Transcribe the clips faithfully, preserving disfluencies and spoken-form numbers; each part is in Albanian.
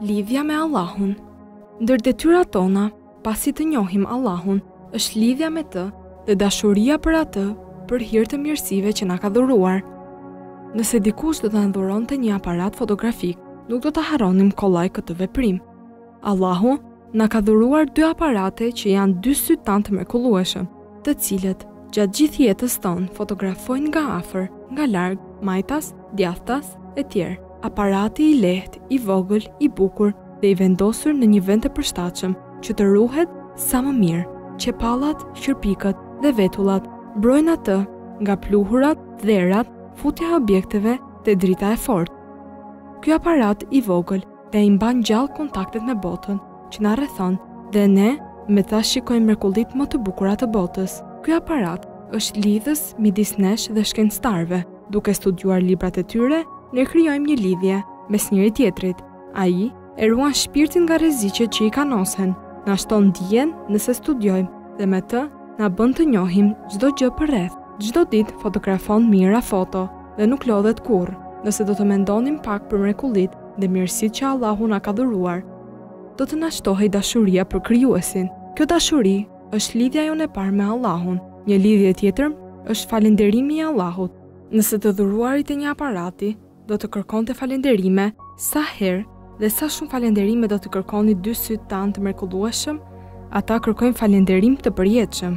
Lidhja me Allahun. Ndër detyrat tona, pasi të njohim Allahun, është lidhja me të dhe dashuria për atë për hir të mirësive që na ka dhuruar. Nëse dikush do të na dhuronte një aparat fotografik, nuk do të harronim kollaj këtë veprim. Allahu na ka dhuruar dy aparate që janë dy sy tanë të mrekullueshëm, të cilët gjatë gjithë jetës tonë fotografojnë nga afër, nga larg, majtas, djathtas e tjerë. Aparati i lehtë, i vogël, i bukur dhe i vendosur në një vend të përshtatshëm që të ruhet sa më mirë. Qepallat, shërpikët dhe vetullat mbrojnë atë nga pluhurat, dherat, futja e objekteve dhe drita e fortë. Ky aparat i vogël dhe i mban gjallë kontaktet me botën që na rrethon dhe ne me ta shikojmë mrekullitë më të bukura të botës. Ky aparat është lidhës midis nesh dhe shkencëtarëve. Duke studiuar librat e tyre, ne krijojmë një lidhje mes njëri tjetrit. Ai e ruan shpirtin nga rreziqet që i kanosen, na shton dijen nëse studiojmë dhe me të na bën të njohim çdo gjë përreth. Çdo ditë fotografon mira foto dhe nuk lodhet kurrë. Nëse do të mendonim pak për mrekullitë dhe mirësitë që Allahu na ka dhuruar, do të na shtohej dashuria për krijuesin. Kjo dashuri është lidhja jonë e parë me Allahun. Një lidhje tjetër është falënderimi i Allahut. Nëse të dhuruarit e një aparati do të kërkonte falënderime, sa herë dhe sa shumë falënderime do të kërkoni dy sytë tanë të mrekullueshëm, ata kërkojnë falënderim të përjetshëm.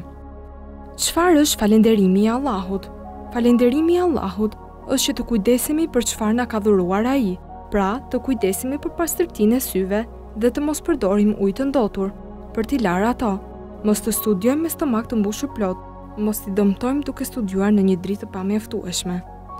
Çfarë është falënderimi i Allahut? Falënderimi i Allahut është që të kujdesemi për çfarë na ka dhuruar ai, pra të kujdesemi për pastërtinë e syve dhe të mos përdorim ujë të ndotur për t'i larë ato. Mos të studiojmë me stomak të mbushur plot, mos t'i dëmtojmë duke studiuar në një dritë të pamjaftueshme.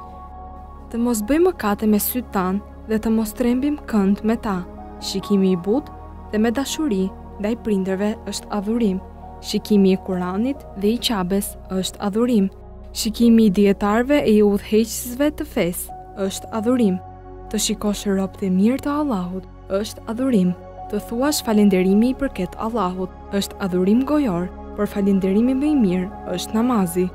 Të mos bëjmë mëkate me sytë tanë dhe të mos trembim kënd me ta. Shikimi i butë dhe me dashuri ndaj prindërve është adhurim. Shikimi i Kuranit dhe i Qabes është adhurim. Shikimi i dietarëve e i udhëheqësve të fesë është adhurim. Të shikosh robët e mirë të Allahut është adhurim. Të thuash falënderimi i përket Allahut është adhurim gojor, por falënderimi më i mirë është namazi.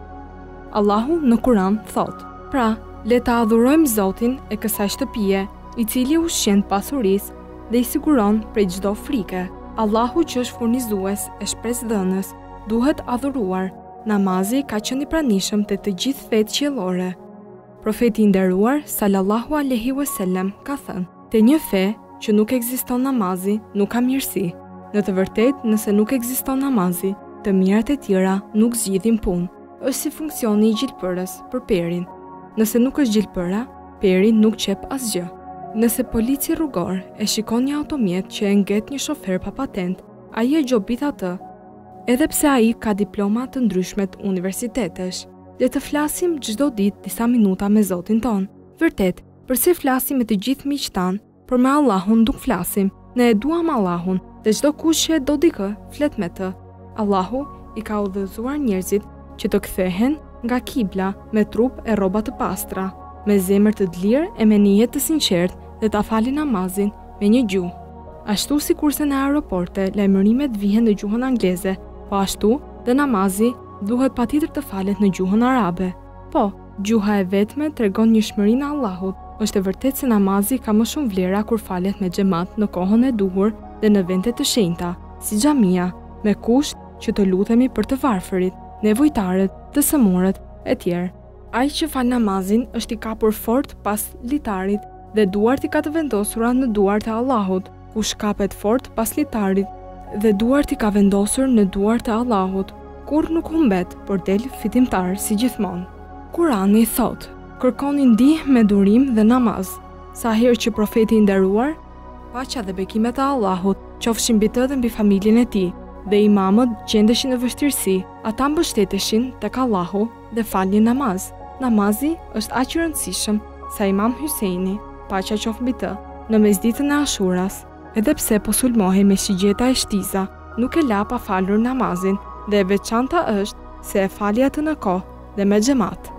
Allahu në Kuran thotë: "Pra, le ta adhurojmë Zotin e kësaj shtëpie, i cili ushqen pasurisë dhe i siguron prej çdo frike. Allahu që është furnizues e shpresëdhënës duhet adhuruar. Namazi ka qenë i pranishëm te të gjithë fetë qiellore." Profeti i nderuar sallallahu alaihi wasallam ka thënë: "Te një fe që nuk ekziston namazi, nuk ka mirësi. Në të vërtetë, nëse nuk ekziston namazi, të mirat e tjera nuk zgjidhin punë. Është si funksioni i gjilpërës për perin. Nëse nuk është gjilpëra, peri nuk qep asgjë. Nëse polici rrugor e shikon një automjet që e ngjet një shofer pa patent, ai e gjobit atë, edhe pse ai ka diploma të ndryshme të universitetesh. Le të flasim çdo ditë disa minuta me Zotin ton. Vërtet, përse flasim me të gjithë miqtë tan, por me Allahun nuk flasim. Ne e duam Allahun dhe çdo kush që e do dikë flet me të. Allahu i ka udhëzuar njerëzit që të kthehen nga kibla me trup e rroba të pastra, me zemër të lirë e me nijet të sinqertë dhe ta falin namazin me një gjuhë. Ashtu si kurse në aeroporte lajmërimet vihen në gjuhën angleze, po ashtu dhe namazi duhet patjetër të falet në gjuhën arabe. Po, gjuha e vetme tregon njohshmërinë e Allahut. Është e vërtetë se namazi ka më shumë vlera kur falet me xhamat në kohën e duhur dhe në vende të shenjta, si xhamia, me kusht që të lutemi për të varfërit, nevojtarët, të sëmurët e tjerë. Ai që fal namazin është i kapur fort pas litarit dhe duart i ka të vendosura në duart e Allahut. Kush kapet fort pas litarit dhe duart i ka vendosur në duart e Allahut, kur nuk humbet, por del fitimtar si gjithmonë. Kurani thotë: "Kërkoni ndihmë me durim dhe namaz." Sa herë që profeti i nderuar, paqja dhe bekimet e Allahut qofshin mbi të dhe mbi familjen e tij, dhe imamët gjendeshin në vështirësi, ata mbështeteshin tek Allahu dhe falnin namaz. Namazi është aq i rëndësishëm sa Imam Hyseini, paqja qoftë mbi të, në mesditën e Ashuras, edhe pse po sulmohej me shigjeta e shtiza, nuk e la pa falur namazin, dhe e veçanta është se e fali atë në kohë dhe me xhamat.